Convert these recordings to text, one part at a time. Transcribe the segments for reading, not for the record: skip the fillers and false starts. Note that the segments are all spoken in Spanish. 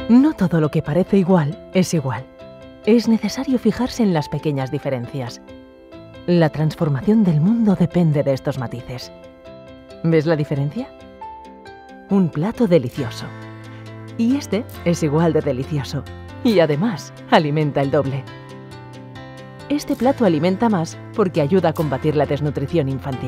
No todo lo que parece igual es igual. Es necesario fijarse en las pequeñas diferencias. La transformación del mundo depende de estos matices. ¿Ves la diferencia? Un plato delicioso. Y este es igual de delicioso. Y además, alimenta el doble. Este plato alimenta más porque ayuda a combatir la desnutrición infantil.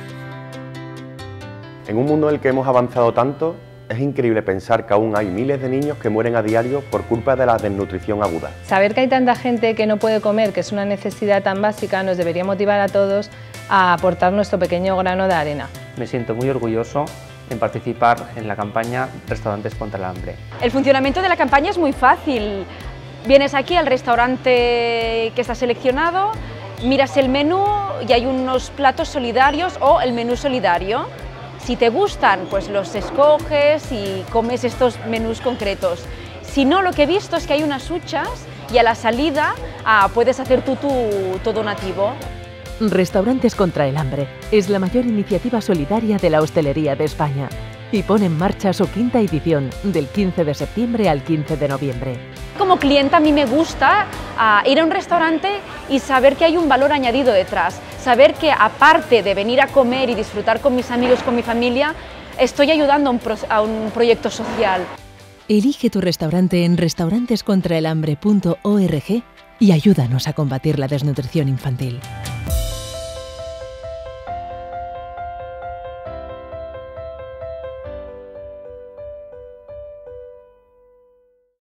En un mundo en el que hemos avanzado tanto, es increíble pensar que aún hay miles de niños que mueren a diario por culpa de la desnutrición aguda. Saber que hay tanta gente que no puede comer, que es una necesidad tan básica, nos debería motivar a todos a aportar nuestro pequeño grano de arena. Me siento muy orgulloso en participar en la campaña Restaurantes contra el Hambre. El funcionamiento de la campaña es muy fácil. Vienes aquí al restaurante que está seleccionado, miras el menú y hay unos platos solidarios o el menú solidario. Si te gustan, pues los escoges y comes estos menús concretos. Si no, lo que he visto es que hay unas huchas y a la salida puedes hacer tú tu donativo. Restaurantes contra el Hambre es la mayor iniciativa solidaria de la hostelería de España y pone en marcha su 5ª edición del 15 de septiembre al 15 de noviembre. Como clienta a mí me gusta ir a un restaurante y saber que hay un valor añadido detrás, saber que aparte de venir a comer y disfrutar con mis amigos, con mi familia, estoy ayudando a un proyecto social. Elige tu restaurante en restaurantescontraelhambre.org y ayúdanos a combatir la desnutrición infantil.